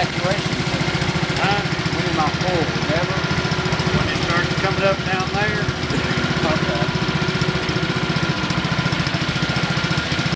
evacuation? Huh? When am I full? Never? When it starts coming up now